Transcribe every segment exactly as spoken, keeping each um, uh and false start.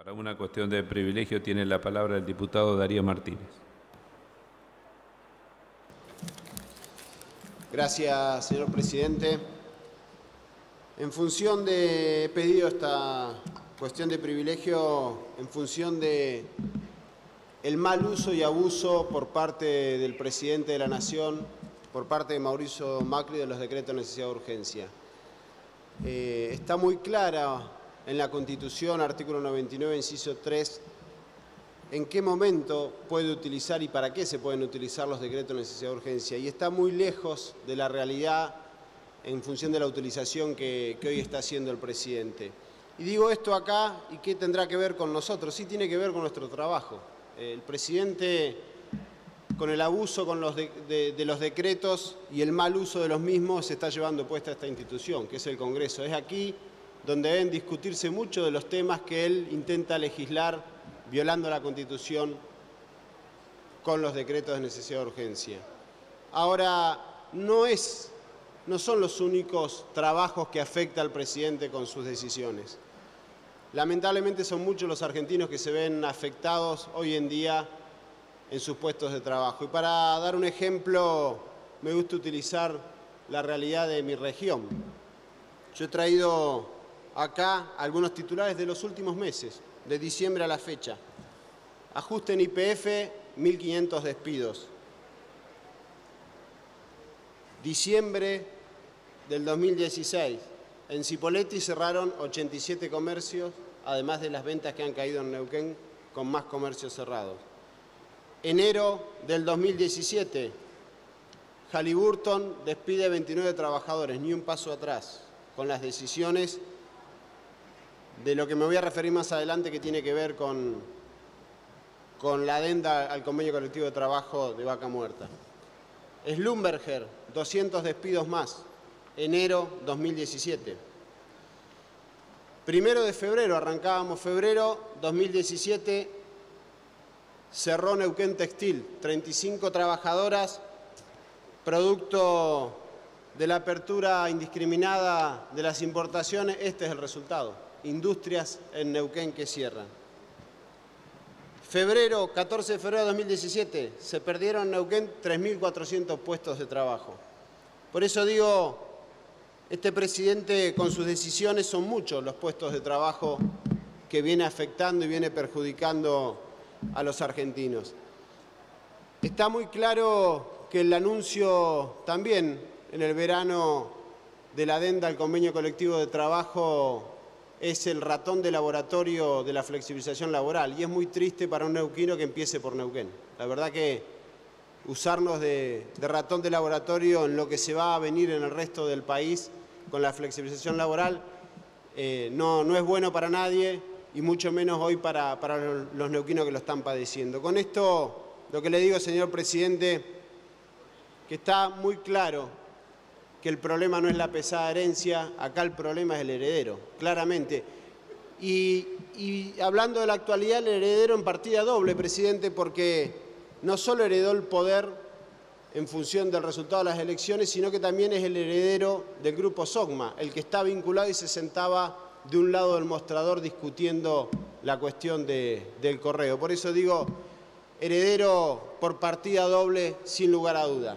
Para una cuestión de privilegio tiene la palabra el diputado Darío Martínez. Gracias, señor presidente. En función de, he pedido esta cuestión de privilegio en función de el mal uso y abuso por parte del presidente de la Nación, por parte de Mauricio Macri, de los decretos de necesidad de urgencia. Eh, está muy clara en la Constitución, artículo noventa y nueve, inciso tres, en qué momento puede utilizar y para qué se pueden utilizar los decretos de necesidad de urgencia. Y está muy lejos de la realidad en función de la utilización que, que hoy está haciendo el presidente. Y digo esto acá, ¿y qué tendrá que ver con nosotros? Sí tiene que ver con nuestro trabajo. El presidente, con el abuso con los de, de, de los decretos y el mal uso de los mismos, se está llevando puesta esta institución, que es el Congreso. Es aquí donde deben discutirse muchos de los temas que él intenta legislar violando la Constitución con los decretos de necesidad de urgencia. Ahora, no, es, no son los únicos trabajos que afecta al presidente con sus decisiones. Lamentablemente son muchos los argentinos que se ven afectados hoy en día en sus puestos de trabajo. Y para dar un ejemplo, me gusta utilizar la realidad de mi región. Yo he traído acá algunos titulares de los últimos meses, de diciembre a la fecha. Ajuste en Y P F, mil quinientos despidos. Diciembre del dos mil dieciséis, en Cipolletti cerraron ochenta y siete comercios, además de las ventas que han caído en Neuquén, con más comercios cerrados. Enero del dos mil diecisiete, Halliburton despide veintinueve trabajadores, ni un paso atrás, con las decisiones de lo que me voy a referir más adelante, que tiene que ver con, con la adenda al convenio colectivo de trabajo de Vaca Muerta. Schlumberger, doscientos despidos más, enero dos mil diecisiete. Primero de febrero, arrancábamos febrero dos mil diecisiete, cerró Neuquén Textil, treinta y cinco trabajadoras, producto de la apertura indiscriminada de las importaciones. Este es el resultado. Industrias en Neuquén que cierran. Febrero, catorce de febrero de dos mil diecisiete, se perdieron en Neuquén tres mil cuatrocientos puestos de trabajo. Por eso digo, este presidente con sus decisiones son muchos los puestos de trabajo que viene afectando y viene perjudicando a los argentinos. Está muy claro que el anuncio también en el verano de la adenda al convenio colectivo de trabajo es el ratón de laboratorio de la flexibilización laboral, y es muy triste para un neuquino que empiece por Neuquén. La verdad que usarnos de, de ratón de laboratorio en lo que se va a venir en el resto del país con la flexibilización laboral eh, no, no es bueno para nadie, y mucho menos hoy para, para los neuquinos que lo están padeciendo. Con esto, lo que le digo, señor presidente, que está muy claro que el problema no es la pesada herencia, acá el problema es el heredero, claramente. Y, y hablando de la actualidad, el heredero en partida doble, presidente, porque no solo heredó el poder en función del resultado de las elecciones, sino que también es el heredero del grupo SOCMA, el que está vinculado y se sentaba de un lado del mostrador discutiendo la cuestión de, del correo. Por eso digo, heredero por partida doble, sin lugar a duda.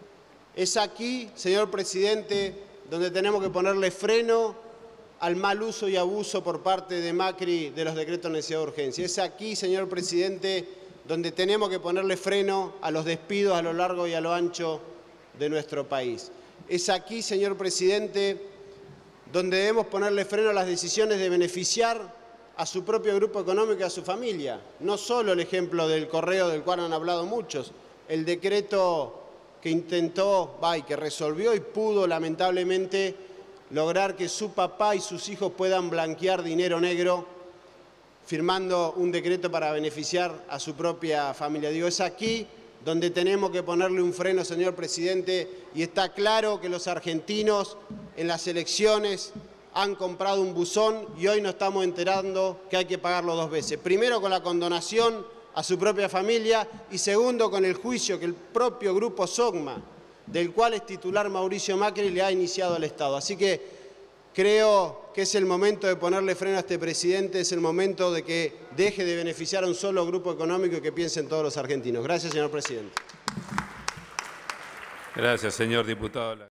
Es aquí, señor presidente, donde tenemos que ponerle freno al mal uso y abuso por parte de Macri de los decretos de necesidad de urgencia. Es aquí, señor presidente, donde tenemos que ponerle freno a los despidos a lo largo y a lo ancho de nuestro país. Es aquí, señor presidente, donde debemos ponerle freno a las decisiones de beneficiar a su propio grupo económico y a su familia. No solo el ejemplo del correo, del cual han hablado muchos, el decreto que intentó, va, y que resolvió y pudo lamentablemente lograr que su papá y sus hijos puedan blanquear dinero negro firmando un decreto para beneficiar a su propia familia. Digo, es aquí donde tenemos que ponerle un freno, señor presidente, y está claro que los argentinos en las elecciones han comprado un buzón y hoy nos estamos enterando que hay que pagarlo dos veces. Primero con la condonación a su propia familia y segundo con el juicio que el propio grupo SOCMA, del cual es titular Mauricio Macri, le ha iniciado al Estado. Así que Creo que es el momento de ponerle freno a este presidente, es el momento de que deje de beneficiar a un solo grupo económico y que piense en todos los argentinos. Gracias, señor presidente. Gracias, señor diputado.